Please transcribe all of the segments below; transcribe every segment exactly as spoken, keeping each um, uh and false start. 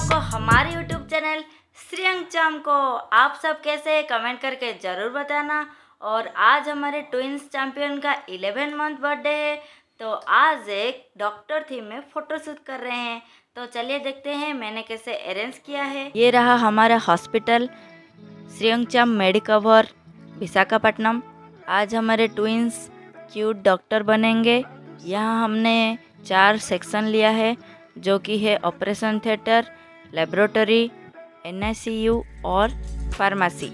को हमारे YouTube channel श्रेयंक चाम को। आप सब कैसे कमेंट करके ज़रूर बताना। और आज हमारे ट्विंस चैंपियन का इलेवन मंथ बर्थडे है, तो आज एक डॉक्टर थीम में फ़ोटोशूट कर रहे हैं। तो चलिए देखते हैं मैंने कैसे अरेंज किया है। ये रहा हमारा हॉस्पिटल श्रेयंक चाम मेडिकवर विशाखापट्टनम। आज हमारे ट्विंस क्यूट डॉक्टर बनेंगे। यहाँ हमने चार सेक्शन लिया है, जो कि है operation theatre, laboratory, N I C U और फार्मेसी।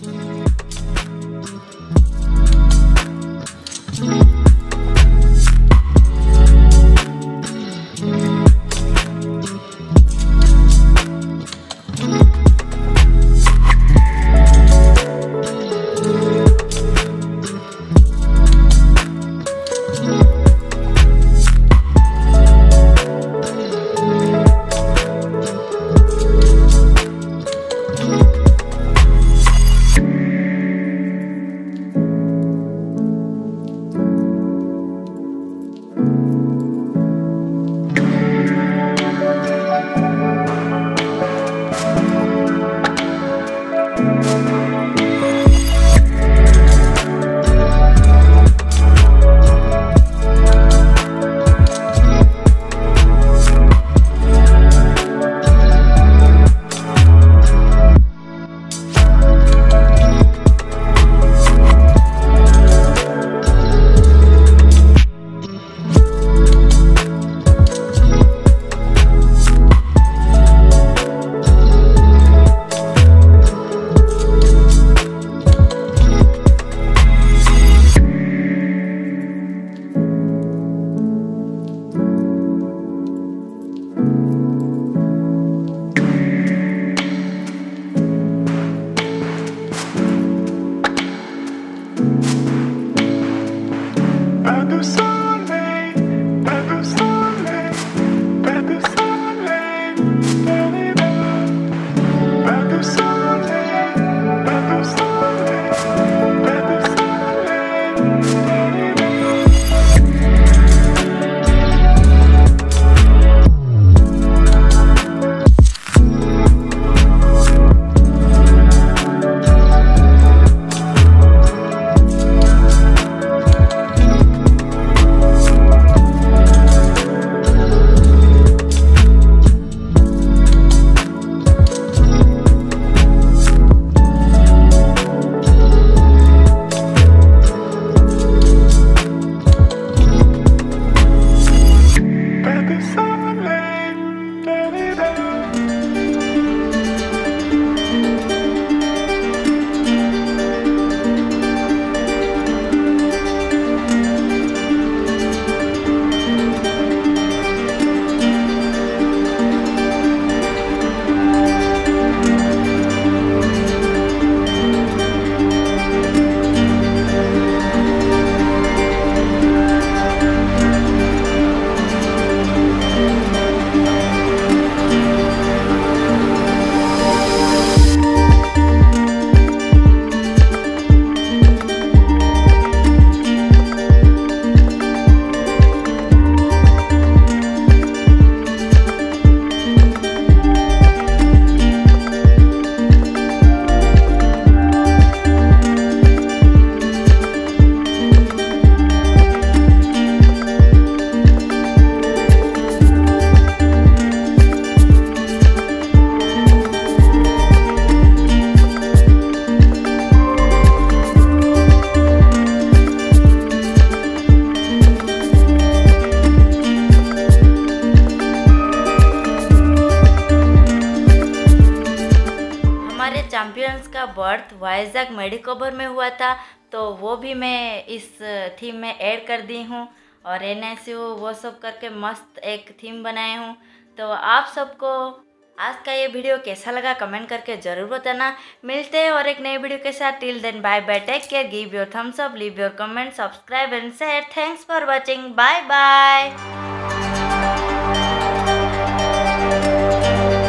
चैंपियंस का बर्थ वाइजैक मेडिकवर में हुआ था, तो वो भी मैं इस थीम में ऐड कर दी हूँ। और एन आई सी यू वो सब करके मस्त एक थीम बनाए हूँ। तो आप सबको आज का ये वीडियो कैसा लगा कमेंट करके ज़रूर बताना। मिलते हैं और एक नए वीडियो के साथ। Till then bye bye, take care, give your thumbs up, leave your comment, subscribe and share. Thanks for watching, bye bye.